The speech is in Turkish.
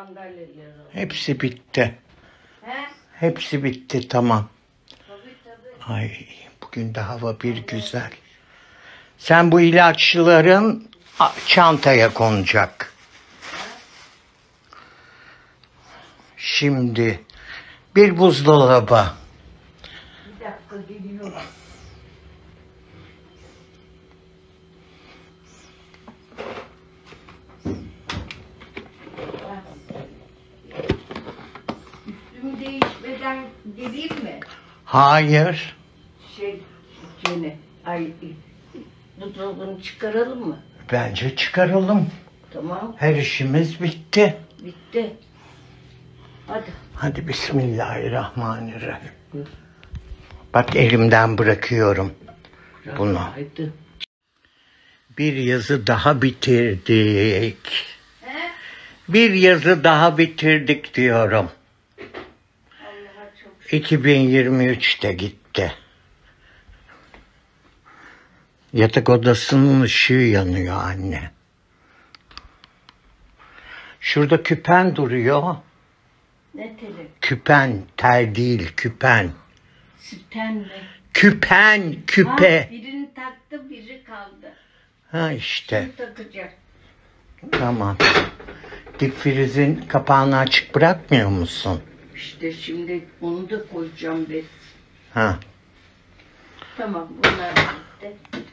sandalyeleri alalım. Hepsi bitti. He? Hepsi bitti, tamam. Tabii. Ay, bugün de hava bir güzel. Sen bu ilaçların çantaya konacak. Şimdi bir buzdolabı. Bir dakika geliyorum. Üstümü değişmeden geleyim mi? Hayır. Buzdolabını çıkaralım mı? Bence çıkaralım. Tamam. Her işimiz bitti. Bitti. Hadi. Hadi bismillahirrahmanirrahim. Bak, elimden bırakıyorum bunu. Hadi. Bir yazı daha bitirdik. He? Bir yazı daha bitirdik diyorum. Allah'a çok 2023'te gitti. Yatak odasının ışığı yanıyor anne. Şurada küpen duruyor. ne teli? Küpen, tel değil, küpen. Süten mi? Küpen, küpe. Ha, birini taktı, biri kaldı. Ha işte, Şimdi takacak. tamam. Dipfrizin kapağını açık bırakmıyor musun? İşte şimdi onu da koyacağım ben. Ha. Tamam, bunlar bitti.